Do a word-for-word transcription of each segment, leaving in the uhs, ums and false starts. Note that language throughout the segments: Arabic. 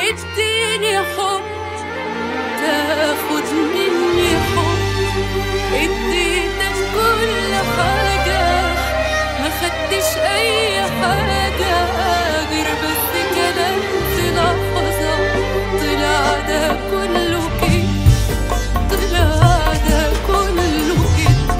اديني حب تاخد مني حب، اديتك كل حاجة ما خدتش اي حاجة غير بس كلام في لحظة. طلع ده كله كده، طلع ده كله كده.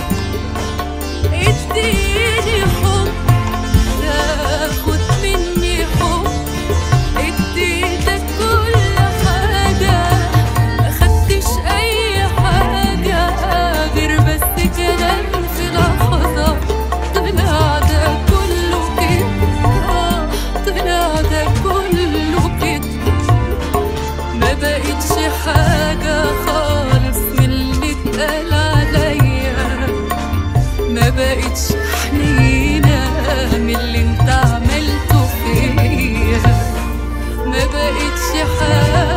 اديني حب تاخد مني حب، اديتك كل حاجة ما خدتش اي حاجة غير بس كلام في لحظة. طلع ده كله كده، طلع ده كله كده. ما بقتش حاجة خالص من اللي اتقال عليا، ما بقتش حنينة من اللي انت عملته فيا، ما بقتش حاجة